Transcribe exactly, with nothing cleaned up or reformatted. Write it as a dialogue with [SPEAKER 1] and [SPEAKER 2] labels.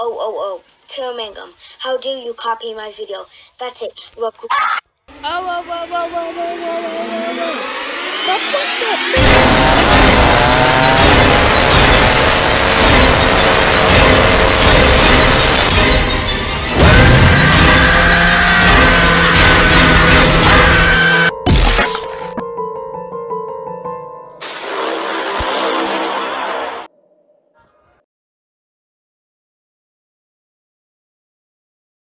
[SPEAKER 1] Oh, oh, oh. Kiramangum, how do you copy my video? That's it. Look. Oh, oh, oh, oh, oh, oh, oh, oh, oh, oh. Stop with that.